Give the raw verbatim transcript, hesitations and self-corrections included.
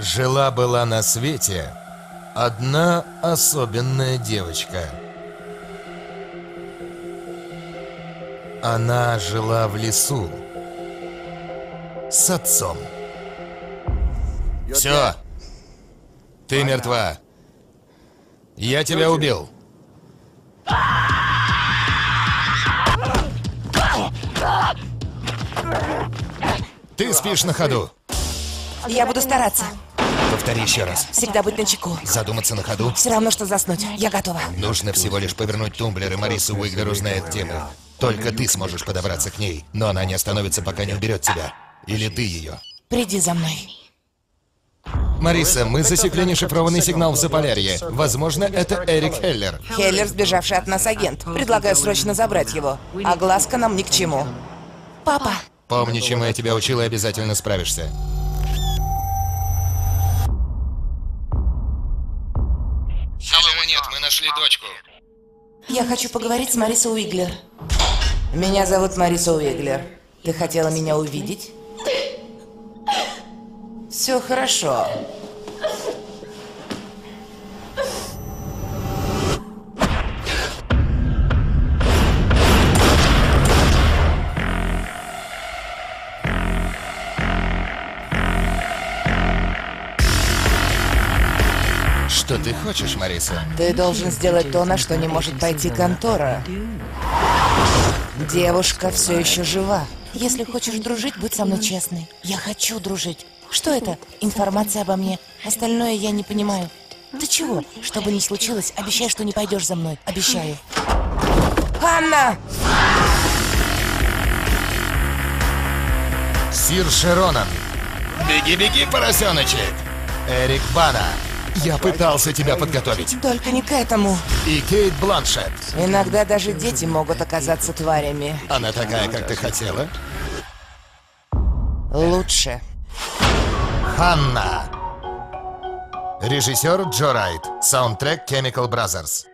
Жила-была на свете одна особенная девочка. Она жила в лесу с отцом. Все, ты мертва. Я тебя убил. Ты спишь на ходу. Я буду стараться. Повтори еще раз. Всегда быть начеку. Задуматься на ходу. Все равно, что заснуть. Я готова. Нужно всего лишь повернуть тумблер, и Мариса Уиглер узнает, где мы. Только ты сможешь подобраться к ней, но она не остановится, пока не уберет тебя. Или ты ее. Приди за мной. Мариса, мы засекли нешифрованный сигнал в Заполярье. Возможно, это Эрик Хеллер. Хеллер, сбежавший от нас агент. Предлагаю срочно забрать его. А глазка нам ни к чему. Папа. Помни, чему я тебя учил, и обязательно справишься. Хеллера нет, мы нашли дочку. Я хочу поговорить с Марисой Уиглер. Меня зовут Мариса Уиглер. Ты хотела меня увидеть? Все хорошо. Что ты хочешь, Мариса? Ты должен сделать то, на что не может пойти контора. Девушка все еще жива. Если хочешь дружить, будь со мной честной. Я хочу дружить. Что это? Информация обо мне. Остальное я не понимаю. Ты чего? Что бы ни случилось, обещай, что не пойдешь за мной. Обещаю. Анна! Сир Шеронан. Беги-беги, поросеночек. Эрик Бана. Я пытался тебя подготовить. Только не к этому. И Кейт Бланшетт. Иногда даже дети могут оказаться тварями. Она такая, как ты хотела? Лучше. Ханна. Режиссер Джо Райт. Саундтрек Chemical Brothers.